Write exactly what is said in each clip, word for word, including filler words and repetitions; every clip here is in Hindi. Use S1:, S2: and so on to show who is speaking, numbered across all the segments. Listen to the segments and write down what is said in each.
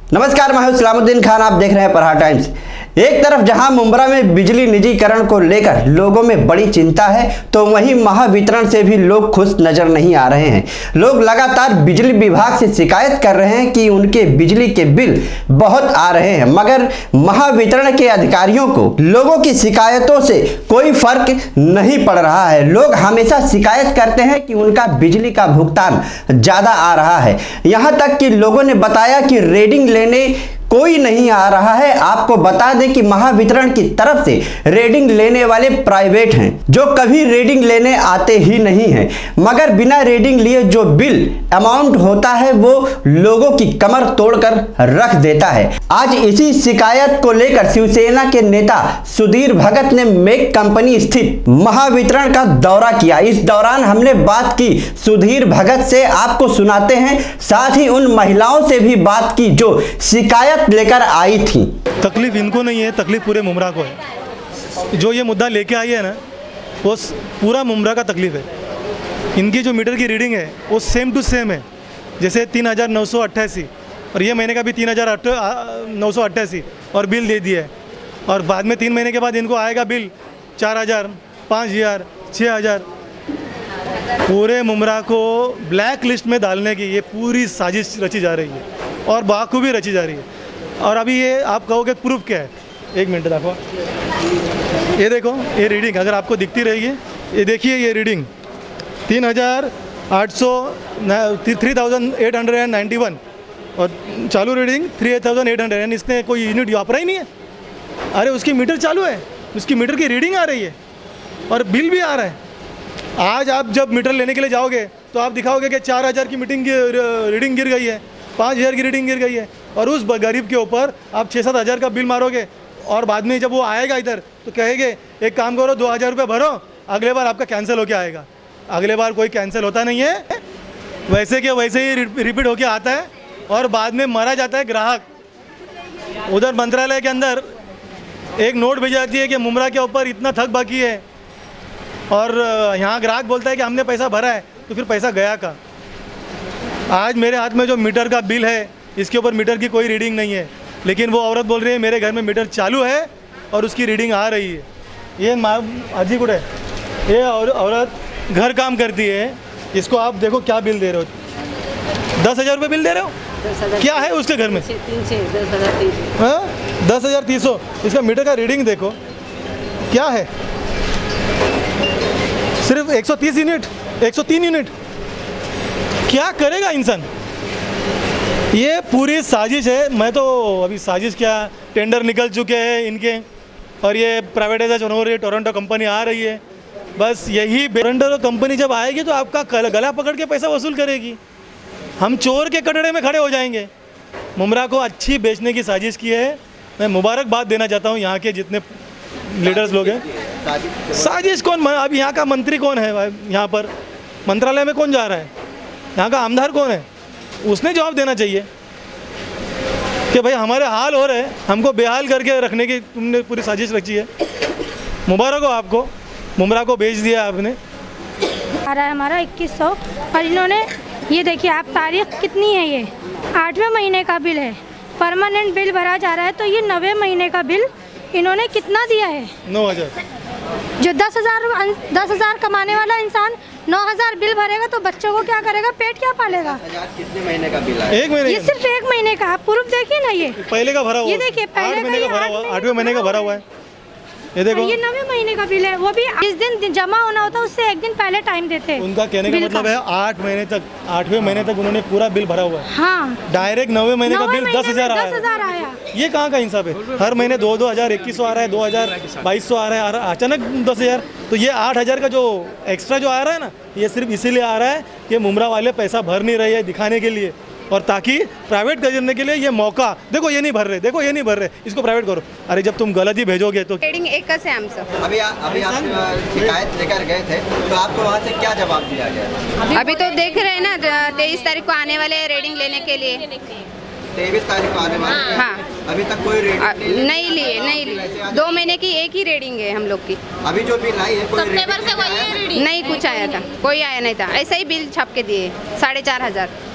S1: नमस्कार, मैं हूं सलामुद्दीन खान। आप देख रहे हैं प्रहार टाइम्स। एक तरफ जहां मुंब्रा में बिजली निजीकरण को लेकर लोगों में बड़ी चिंता है, तो वहीं महावितरण से भी लोग खुश नजर नहीं आ रहे हैं। लोग लगातार बिजली विभाग से शिकायत कर रहे हैं कि उनके बिजली के बिल बहुत आ रहे हैं, मगर महावितरण के अधिकारियों को लोगों की शिकायतों से कोई फर्क नहीं पड़ रहा है। लोग हमेशा शिकायत करते हैं कि उनका बिजली का भुगतान ज्यादा आ रहा है। यहाँ तक कि लोगों ने बताया कि रीडिंग लेने कोई नहीं आ रहा है। आपको बता दें कि महावितरण की तरफ से रीडिंग लेने वाले प्राइवेट हैं, जो कभी रीडिंग लेने आते ही नहीं हैं, मगर बिना रीडिंग लिए जो बिल अमाउंट होता है वो लोगों की कमर तोड़कर रख देता है। आज इसी शिकायत को लेकर शिवसेना के नेता सुधीर भगत ने मेक कंपनी स्थित महावितरण का दौरा किया। इस दौरान हमने बात की सुधीर भगत से, आपको सुनाते हैं। साथ ही उन महिलाओं से भी बात की जो शिकायत लेकर आई थी।
S2: तकलीफ इनको नहीं है, तकलीफ पूरे मुंब्रा को है। जो ये मुद्दा लेके आई है ना, वो पूरा मुंब्रा का तकलीफ है। इनकी जो मीटर की रीडिंग है वो सेम टू सेम है, जैसे तीन हज़ार नौ सौ अट्ठासी और ये महीने का भी तीन हज़ार नौ सौ अट्ठासी और बिल दे दिया है। और बाद में तीन महीने के बाद इनको आएगा बिल चार हज़ार पाँच हज़ार छः हज़ार। पूरे मुंब्रा को ब्लैक लिस्ट में डालने की ये पूरी साजिश रची जा रही है और बाखूबी रची जा रही है। और अभी ये आप कहोगे प्रूफ क्या है, एक मिनट देखो, ये देखो ये रीडिंग अगर आपको दिखती रहेगी, ये देखिए ये रीडिंग तीन हज़ार आठ सौ three thousand eight hundred and ninety one और चालू reading three eight thousand eight hundred and इसने कोई यूनिट वापरा ही नहीं है। अरे उसकी मीटर चालू है, उसकी मीटर की रीडिंग आ रही है और बिल भी आ रहा है। आज आप जब मीटर लेने के लिए जाओगे तो आप दिखाओगे कि चार हज़ार की मीटिंग रीडिंग गिर गई है, पाँच हज़ार की रीडिंग गिर गई है, और उस गरीब के ऊपर आप छः सात हज़ार का बिल मारोगे। और बाद में जब वो आएगा इधर तो कहेंगे एक काम करो, दो हज़ार रुपये भरो, अगले बार आपका कैंसिल होके आएगा। अगले बार कोई कैंसिल होता नहीं है, वैसे के वैसे ही रिपीट होके आता है और बाद में मारा जाता है ग्राहक। उधर मंत्रालय के अंदर एक नोट भेजी जाती है कि मुंब्रा के ऊपर इतना थक बाकी है, और यहाँ ग्राहक बोलता है कि हमने पैसा भरा है, तो फिर पैसा गया का। आज मेरे हाथ में जो मीटर का बिल है, इसके ऊपर मीटर की कोई रीडिंग नहीं है, लेकिन वो औरत बोल रही है मेरे घर में मीटर चालू है और उसकी रीडिंग आ रही है। ये माँ अजी कुछ है, ये और औरत घर काम करती है, इसको आप देखो क्या बिल दे रहे हो, दस हज़ार रुपये बिल दे रहे हो। क्या है उसके घर में? हाँ, दस हज़ार तीन सौ। इसका मीटर का रीडिंग देखो क्या है, सिर्फ एक सौ तीस यूनिट, एक सौ तीन यूनिट। क्या करेगा इंसान? ये पूरी साजिश है। मैं तो अभी साजिश क्या, टेंडर निकल चुके हैं इनके और ये प्राइवेटाइजेशन हो रही है, टोरंटो कंपनी आ रही है। बस यही टोरंटो कंपनी जब आएगी तो आपका गला पकड़ के पैसा वसूल करेगी। हम चोर के कटड़े में खड़े हो जाएंगे। मुंब्रा को अच्छी बेचने की साजिश की है। मैं मुबारकबाद देना चाहता हूँ यहाँ के जितने लीडर्स लोग हैं। साजिश कौन? अब यहाँ का मंत्री कौन है? यहाँ पर मंत्रालय में कौन जा रहा है? यहाँ का आमदार कौन है? उसने जवाब देना चाहिए कि भाई हमारे हाल हो रहे हैं, हमको बेहाल करके रखने की तुमने पूरी साजिश रची है। मुबारक हो आपको, मुंब्रा को बेच दिया आपने।
S3: आ रहा है हमारा इक्कीस सौ, और इन्होंने ये देखिए आप तारीख कितनी है, ये आठवें महीने का बिल है, परमानेंट बिल भरा जा रहा है। तो ये नवे महीने का बिल इन्होंने कितना दिया है? नौ हज़ार। जो दस हज़ार दस हज़ार कमाने वाला इंसान नौ हज़ार बिल भरेगा तो बच्चों को क्या करेगा, पेट क्या पालेगा?
S1: कितने महीने का बिल है?
S2: एक महीने।
S3: ये सिर्फ एक महीने का। आप प्रूफ देखिए ना, ये
S2: पहले का भरा हुआ,
S3: ये देखिए पहले
S2: महीने का भरा हुआ, आठवें महीने का भरा हुआ है। ये देखो
S3: ये नवे महीने का बिल है, वो भी जिस दिन जमा होना होता है उससे एक दिन पहले टाइम देते हैं।
S2: उनका कहने का मतलब है आठ महीने तक, आठवें महीने तक उन्होंने पूरा बिल भरा हुआ है।
S3: हाँ,
S2: डायरेक्ट नवे महीने का बिल दस हजार
S3: आया।
S2: ये कहाँ का इंसाफ है? हर महीने दो दो हजार इक्कीस सौ आ रहा है, दो हजार बाईस सौ आ रहा है, अचानक दस हजार। तो ये आठ हजार का जो एक्स्ट्रा जो आ रहा है ना, ये सिर्फ इसीलिए आ रहा है कि मुंब्रा वाले पैसा भर नहीं रहे हैं दिखाने के लिए, और ताकि प्राइवेट करने के लिए ये मौका। देखो ये नहीं भर रहे, देखो ये नहीं भर रहे, इसको प्राइवेट करो। अरे जब तुम गलत ही भेजोगे तो
S4: ट्रेडिंग एक से आमचं।
S1: अभी आ, अभी आप शिकायत लेकर गए थे तो आपको वहाँ से क्या जवाब दिया गया?
S4: अभी तो देख रहे हैं ना, तेईस तारीख को आने वाले रीडिंग लेने के लिए।
S1: तेईस तारीख को आने वाले?
S4: हाँ।
S1: अभी तक कोई रीडिंग
S4: नहीं लिए, नहीं लिए। दो महीने की एक ही रीडिंग है हम लोग की।
S1: अभी जो बिल आई है कोई
S4: सितंबर से कोई रीडिंग नहीं, कुछ आया था, कोई आया नहीं था। ऐसा ही बिल छाप के दिए साढ़े चार हजार।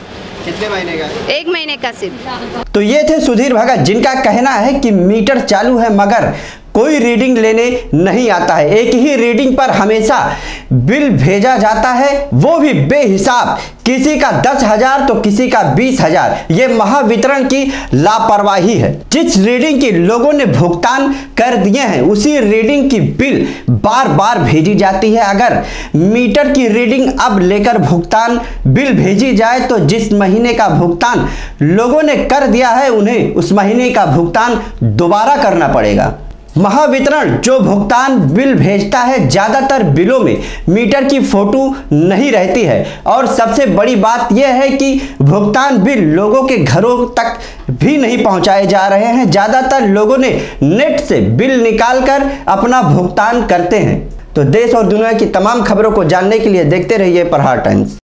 S1: कितने महीने का?
S4: एक महीने का सिर्फ।
S1: तो ये थे सुधीर भगत, जिनका कहना है कि मीटर चालू है मगर कोई रीडिंग लेने नहीं आता है। एक ही रीडिंग पर हमेशा बिल भेजा जाता है, वो भी बेहिसाब, किसी का दस हजार तो किसी का बीस हजार। ये महावितरण की लापरवाही है। जिस रीडिंग की लोगों ने भुगतान कर दिए हैं उसी रीडिंग की बिल बार बार भेजी जाती है। अगर मीटर की रीडिंग अब लेकर भुगतान बिल भेजी जाए तो जिस महीने का भुगतान लोगों ने कर दिया है उन्हें उस महीने का भुगतान दोबारा करना पड़ेगा। महावितरण जो भुगतान बिल भेजता है ज़्यादातर बिलों में मीटर की फोटो नहीं रहती है और सबसे बड़ी बात यह है कि भुगतान बिल लोगों के घरों तक भी नहीं पहुंचाए जा रहे हैं। ज़्यादातर लोगों ने नेट से बिल निकालकर अपना भुगतान करते हैं। तो देश और दुनिया की तमाम खबरों को जानने के लिए देखते रहिए प्रहार टाइम्स।